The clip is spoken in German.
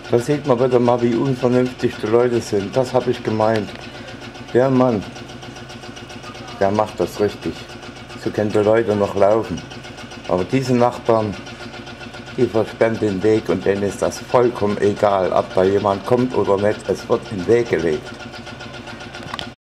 Da sieht man wieder mal, wie unvernünftig die Leute sind. Das habe ich gemeint. Der Mann, der macht das richtig. So können die Leute noch laufen. Aber diese Nachbarn, die versperren den Weg und denen ist das vollkommen egal, ob da jemand kommt oder nicht. Es wird in den Weg gelegt.